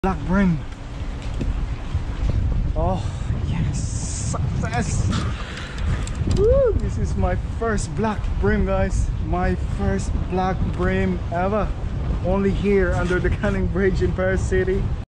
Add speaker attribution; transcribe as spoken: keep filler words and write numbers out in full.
Speaker 1: Black Bream. Oh yes, success. Woo, this is my first Black Bream, guys. My first Black Bream ever. Only here under the Canning Bridge in Perth City.